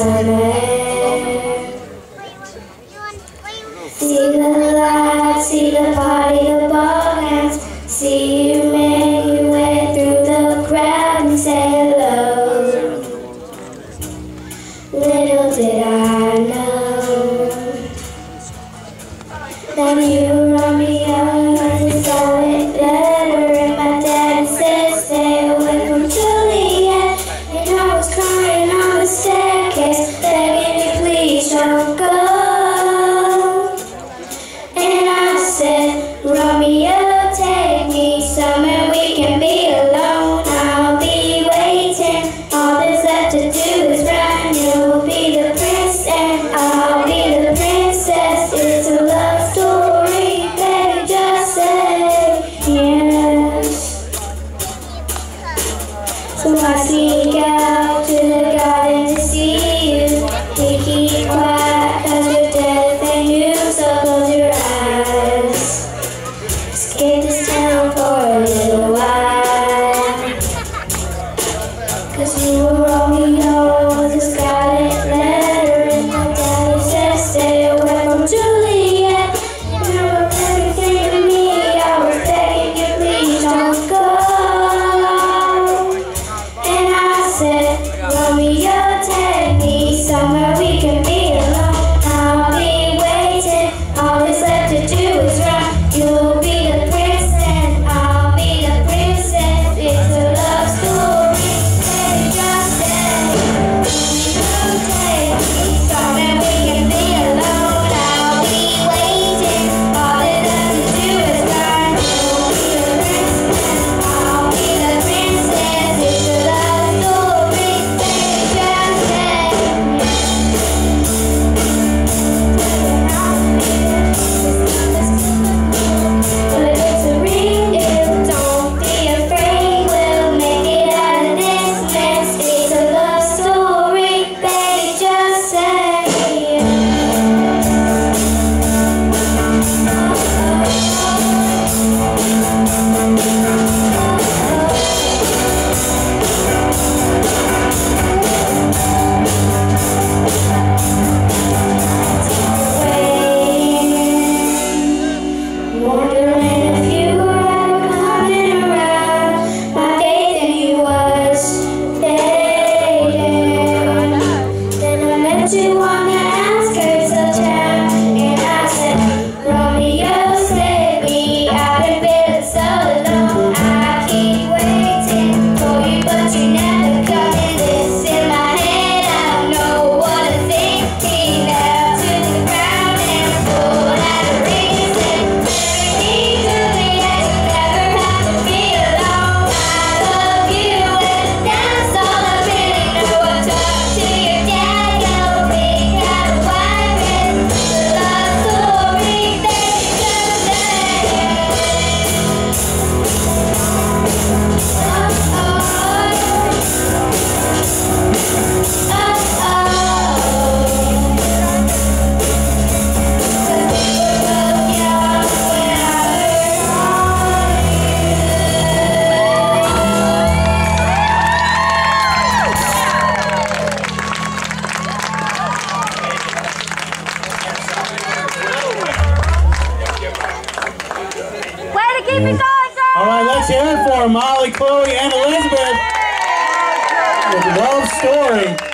summer. See the lights, see the party, the ball gowns. See you make your way through the crowd and say hello. Little did I know that you wrote me out as a solid letter, and my dad said stay away from Juliet. And I was crying on the staircase, begging you please don't go. And I said, Romeo, take me somewhere we can be alone. I'll be waiting, all there's left to do is run. You'll be the prince and I'll be the princess. It's a love story, baby, just say yes. So I sneak out to the garden to see you. We keep quiet cause you're deaf and you, so close your eyes. Escape this town for a little while. Cause you were Romeo with a scarlet letter, and my daddy said stay away from Juliet. You were everything to me, I was begging you please don't go. And I said, Romeo, take me somewhere we can be alone. I'll be waiting, all that's left to do is run. You'll be the prince and I'll be the princess. It's a love story, baby, just say you take me somewhere we can be alone. I'll be waiting, all that's left to do is run. You'll be the prince and I'll be the princess. It's a love story, baby, just say but it's a real deal, don't be afraid, we'll make it out of this mess. It's a love story, baby, just say wondering if you were ever coming around. My faith in you was fading. Then I met you on the outskirts of town, and I said, Romeo, save me, I've been feeling so alone. I keep waiting for you, but you never come. And this in my head, I don't know what to think. He fell to the ground and pulled out a ring and said, Juliet, you never have to be alone. I love you, and that's all I really know. I talked to your dad, you'll think that a wife is the love story, baby, just say Way to keep it going, girls! All right, let's hear it for Molly, Chloe, and Elizabeth with Love Story.